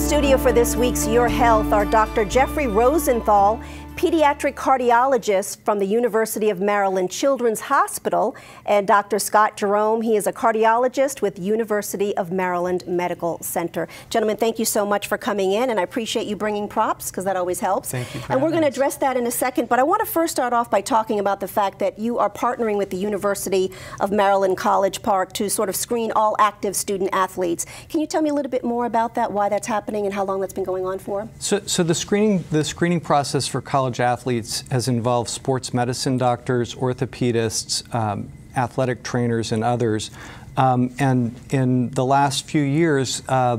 studio for this week's Your Health are Dr. Geoffrey Rosenthal, pediatric cardiologist from the University of Maryland Children's Hospital, and Dr. Scott Jerome. He is a cardiologist with University of Maryland Medical Center. Gentlemen, thank you so much for coming in, and I appreciate you bringing props because that always helps. Thank you. And we're going to address that in a second, but I want to first start off by talking about the fact that you are partnering with the University of Maryland College Park to sort of screen all active student athletes. Can you tell me a little bit more about that, why that's happening and how long that's been going on for? So the screening process for college athletes has involved sports medicine doctors, orthopedists, athletic trainers, and others. And in the last few years,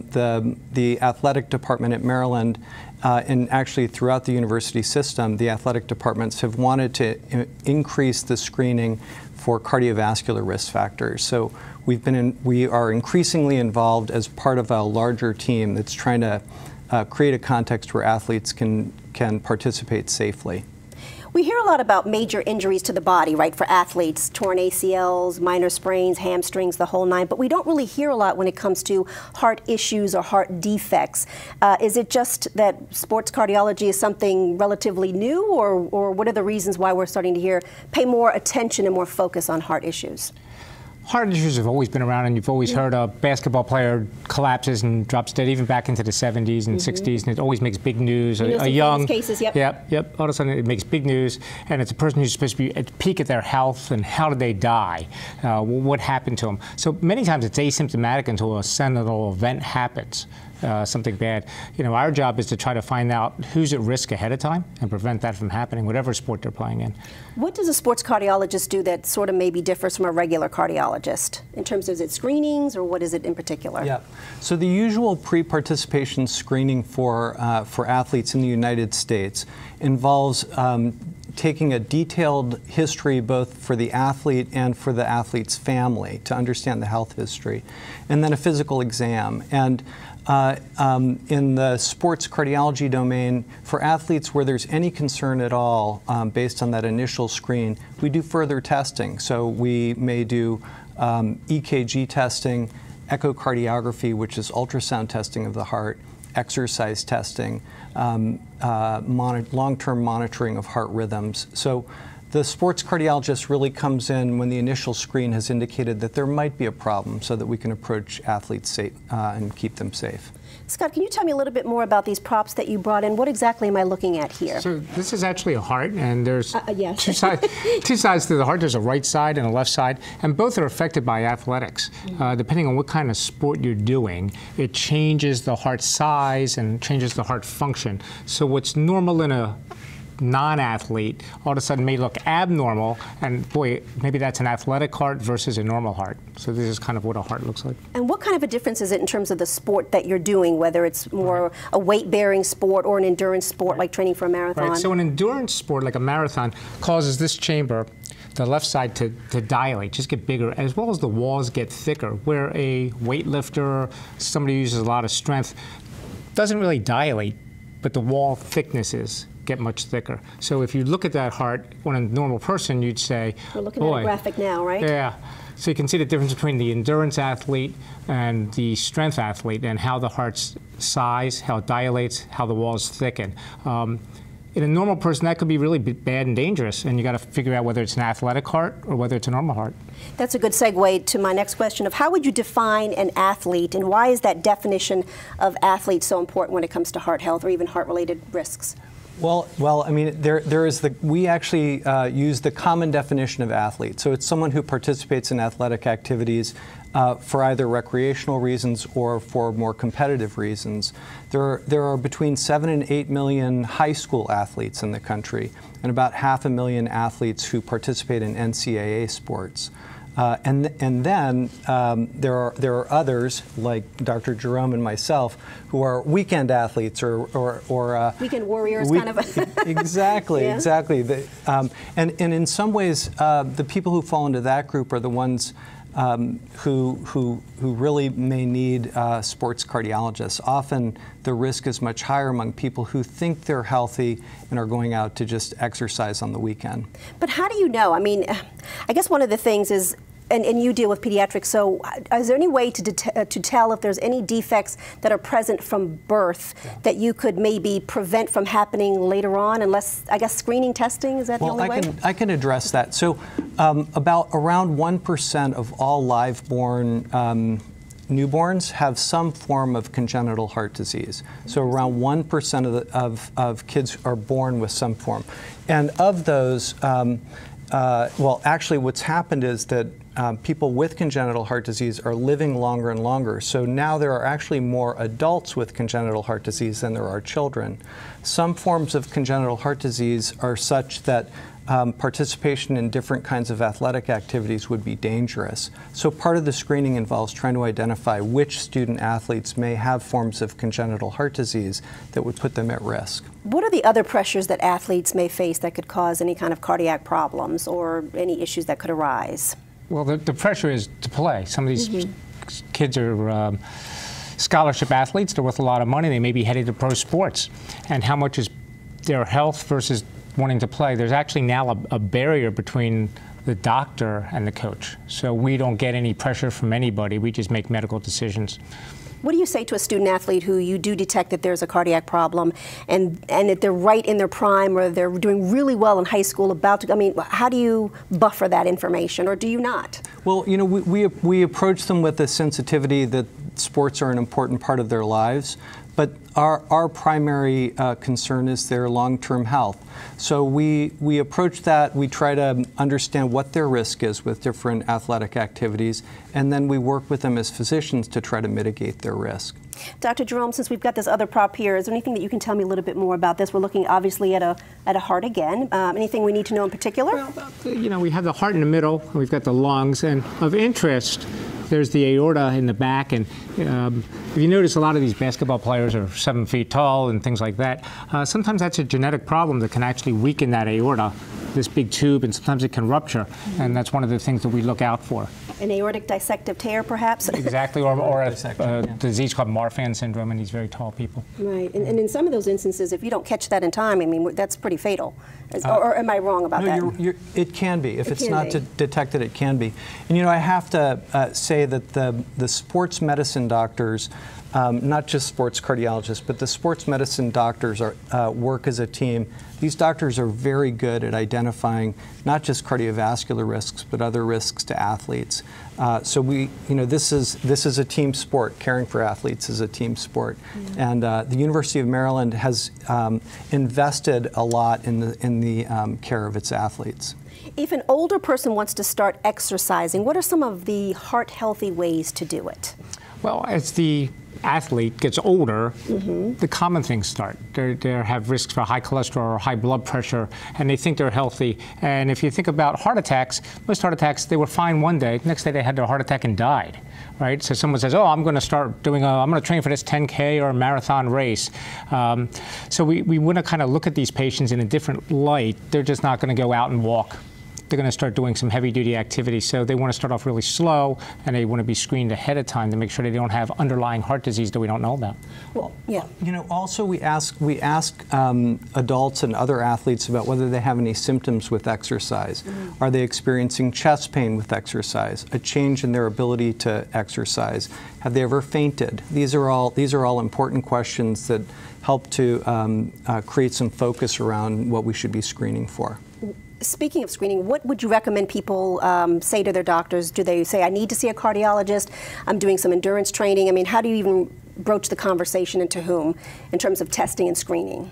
the athletic department at Maryland, and actually throughout the university system, the athletic departments have wanted to increase the screening for cardiovascular risk factors. So we are increasingly involved as part of a larger team that's trying to create a context where athletes can participate safely. We hear a lot about major injuries to the body, right, for athletes, torn ACLs, minor sprains, hamstrings, the whole nine, but we don't really hear a lot when it comes to heart issues or heart defects. Is it just that sports cardiology is something relatively new, or what are the reasons why we're starting to pay more attention and more focus on heart issues? Heart issues have always been around, and you've always heard a basketball player collapses and drops dead, even back into the 70s and 60s, and it always makes big news. A young cases, yep. All of a sudden, it makes big news, and it's a person who's supposed to be at the peak of their health, and how did they die? What happened to them? So many times it's asymptomatic until a seminal event happens. Something bad. You know, our job is to try to find out who's at risk ahead of time and prevent that from happening, whatever sport they're playing in. What does a sports cardiologist do that sort of maybe differs from a regular cardiologist? In terms of, is it screenings, or what is it in particular? Yeah. So the usual pre-participation screening for athletes in the United States involves taking a detailed history both for the athlete and for the athlete's family to understand the health history, and then a physical exam. And in the sports cardiology domain, for athletes where there's any concern at all based on that initial screen, we do further testing. So we may do EKG testing, echocardiography, which is ultrasound testing of the heart, exercise testing, long-term monitoring of heart rhythms. So the sports cardiologist really comes in when the initial screen has indicated that there might be a problem, so that we can approach athletes safe, and keep them safe. Scott, can you tell me a little bit more about these props that you brought in? What exactly am I looking at here? So this is actually a heart, and there's yes. two sides to the heart. There's a right side and a left side, and both are affected by athletics. Depending on what kind of sport you're doing, it changes the heart size and changes the heart function. So what's normal in a non-athlete all of a sudden may look abnormal, and boy, maybe that's an athletic heart versus a normal heart. So this is kind of what a heart looks like. And what kind of a difference is it in terms of the sport that you're doing, whether it's more a weight-bearing sport or an endurance sport like training for a marathon? Right. So an endurance sport like a marathon causes this chamber, the left side, to dilate, just get bigger, as well as the walls get thicker, where a weightlifter, somebody who uses a lot of strength, doesn't really dilate, but the wall thicknesses get much thicker. So if you look at that heart on a normal person, you'd say, we're looking at a graphic now, right? Yeah. So you can see the difference between the endurance athlete and the strength athlete, and how the heart's size, how it dilates, how the walls thicken. In a normal person, that could be really bad and dangerous, and you got to figure out whether it's an athletic heart or whether it's a normal heart. That's a good segue to my next question of how would you define an athlete, and why is that definition of athlete so important when it comes to heart health or even heart-related risks? Well, I mean, we actually use the common definition of athlete. So it's someone who participates in athletic activities for either recreational reasons or for more competitive reasons. There are between 7 and 8 million high school athletes in the country, and about 500,000 athletes who participate in NCAA sports. And then there are others, like Dr. Jerome and myself, who are weekend athletes or weekend warriors, kind of. Exactly, yeah. Exactly. And in some ways, the people who fall into that group are the ones who really may need sports cardiologists. Often the risk is much higher among people who think they're healthy and are going out to just exercise on the weekend. But how do you know? I mean, I guess one of the things is and you deal with pediatrics, so is there any way to tell if there's any defects that are present from birth that you could maybe prevent from happening later on, unless, I guess, screening testing, is that the only way? I can address that. So around 1% of all live-born newborns have some form of congenital heart disease. So around 1% of kids are born with some form. And of those, well, actually what's happened is that people with congenital heart disease are living longer and longer. So now there are actually more adults with congenital heart disease than there are children. Some forms of congenital heart disease are such that participation in different kinds of athletic activities would be dangerous. So part of the screening involves trying to identify which student athletes may have forms of congenital heart disease that would put them at risk. What are the other pressures that athletes may face that could cause any kind of cardiac problems or any issues that could arise? Well, the pressure is to play. Some of these kids are scholarship athletes. They're worth a lot of money. They may be headed to pro sports. And how much is their health versus wanting to play? There's actually now a barrier between the doctor and the coach. So we don't get any pressure from anybody. We just make medical decisions. What do you say to a student athlete who you do detect that there's a cardiac problem and that they're right in their prime or they're doing really well in high school, about to, I mean, how do you buffer that information, or do you not? Well, you know, we approach them with the sensitivity that sports are an important part of their lives, but our primary concern is their long-term health. So we approach that, we try to understand what their risk is with different athletic activities, and then we work with them as physicians to try to mitigate their risk. Dr. Jerome, since we've got this other prop here, is there anything that you can tell me a little bit more about this? We're looking obviously at a heart again. Anything we need to know in particular? Well, you know, we have the heart in the middle, and we've got the lungs, and of interest, there's the aorta in the back, and if you notice, a lot of these basketball players are 7 feet tall and things like that. Sometimes that's a genetic problem that can actually weaken that aorta, this big tube, and sometimes it can rupture, and that's one of the things that we look out for. An aortic dissective tear, perhaps? Exactly, or a disease called Marfan syndrome in these very tall people. Right, and in some of those instances, if you don't catch that in time, I mean, that's pretty fatal. Or am I wrong about that? It can be. If it's not detected, it can be. And you know, I have to say that the sports medicine doctors, not just sports cardiologists, but the sports medicine doctors work as a team. These doctors are very good at identifying not just cardiovascular risks, but other risks to athletes. So you know, this is a team sport. Caring for athletes is a team sport, and the University of Maryland has invested a lot in the care of its athletes. If an older person wants to start exercising, what are some of the heart-healthy ways to do it? Well, as the athlete gets older, the common things start. They have risks for high cholesterol or high blood pressure, and they think they're healthy. And if you think about heart attacks, most heart attacks, they were fine one day. Next day, they had their heart attack and died. Right? So someone says, oh, I'm going to start doing I'm going to train for this 10K or a marathon race. So we want to kind of look at these patients in a different light. They're just not going to go out and walk. They're going to start doing some heavy-duty activity. So they want to start off really slow, and they want to be screened ahead of time to make sure they don't have underlying heart disease that we don't know about. Well, yeah. You know, also we ask adults and other athletes about whether they have any symptoms with exercise. Are they experiencing chest pain with exercise? A change in their ability to exercise? Have they ever fainted? These are all important questions that help to create some focus around what we should be screening for. Speaking of screening, what would you recommend people say to their doctors? Do they say, I need to see a cardiologist, I'm doing some endurance training? I mean, how do you even broach the conversation, and to whom, in terms of testing and screening?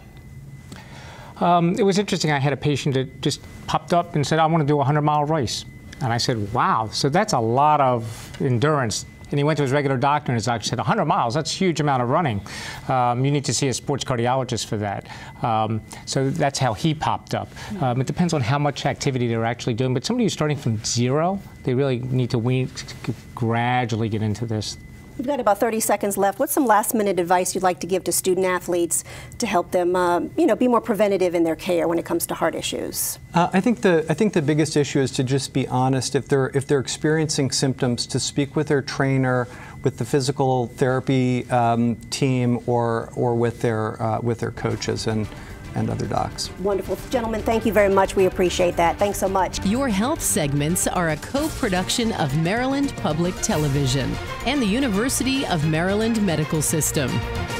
It was interesting. I had a patient that just popped up and said, I want to do a 100-mile race. And I said, wow, so that's a lot of endurance. And he went to his regular doctor, and his doctor said, 100 miles, that's a huge amount of running. You need to see a sports cardiologist for that. So that's how he popped up. It depends on how much activity they're actually doing. But somebody who's starting from zero, they really need to gradually get into this. We've got about 30 seconds left. What's some last-minute advice you'd like to give to student athletes to help them, you know, be more preventative in their care when it comes to heart issues? I think the biggest issue is to just be honest. If they're experiencing symptoms, to speak with their trainer, with the physical therapy team, or with their coaches, and other docs. Wonderful. Gentlemen, thank you very much. We appreciate that. Thanks so much. Your health segments are a co-production of Maryland Public Television and the University of Maryland Medical System.